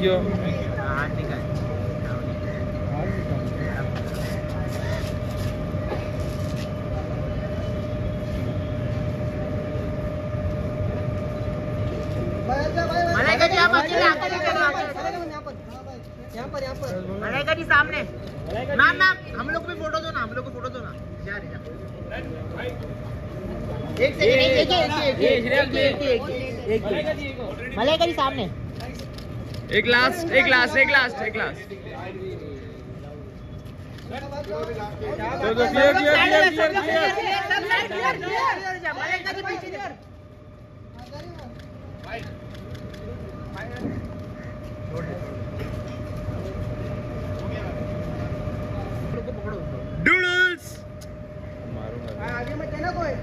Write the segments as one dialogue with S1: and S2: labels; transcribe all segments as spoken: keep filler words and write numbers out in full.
S1: Thank you.
S2: Malaika जी आप अकेले आकर यहाँ पर यहाँ पर मलाइका जी सामने। मैम मैम हम लोग भी फोटो दो ना, हम लोग को फोटो दो ना। जा रही जा एक सेकंड। मलाइका जी सामने।
S1: एक लास्ट एक लास्ट एक लास्ट एक लास्ट तो तो clear clear clear clear clear.
S2: Malaika ji पीछे
S1: डूडल्स
S2: आगे मत जाना कोई।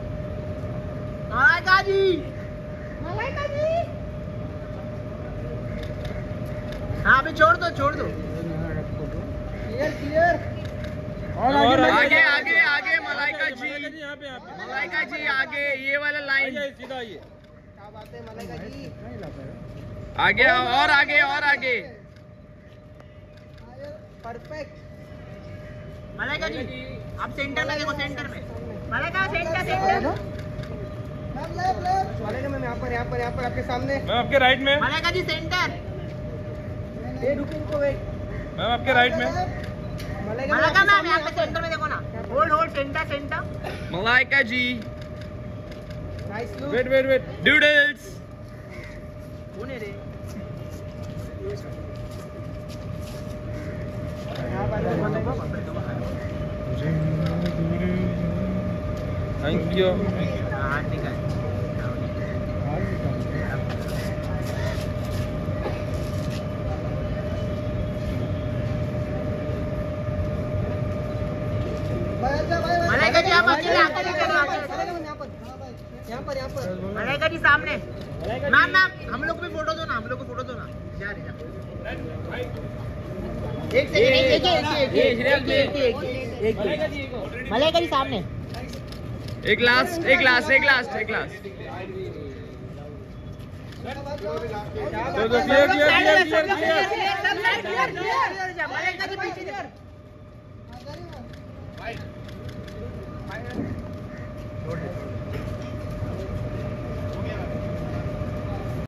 S2: मलाइका जी मलाइका जी हाँ अभी छोड़ दो छोड़ दो। Clear clear.
S1: और आगे आगे आगे मलाइका जी यहाँ पे मलाइका जी आगे ये वाला लाइन सीधा ये।
S2: क्या बात है मलाइका जी।
S1: आगे और आगे और आगे।
S2: परफेक्ट। मलाइका जी आप सेंटर में देखो, सेंटर में Malaika centre centre. Malaika ma'am यहाँ पर यहाँ पर यहाँ पर आपके सामने।
S1: मैम आपके राइट में।
S2: मलाइका जी सेंटर। ये रुको रुको वेट।
S1: मैम आपके राइट में।
S2: मलाइका मैम यहाँ पे सेंटर में देखो ना। Hold hold centre centre.
S1: Malaika ji
S2: nice look.
S1: Wait wait wait doodles.
S2: कौन है रे?
S1: Thank you.
S2: मलाइका जी आप अकेले आकर यहाँ पर यहाँ पर मलाइका जी सामने। मैम मैम हम लोग भी फोटो दो ना, हम लोग को फोटो दो ना। जा रही जा एक सेकंड। मलाइका जी सामने।
S1: एक लास्ट एक लास्ट एक लास्ट एक लास्ट तो तो clear clear clear clear clear.
S2: Malaika ji पीछे छोड़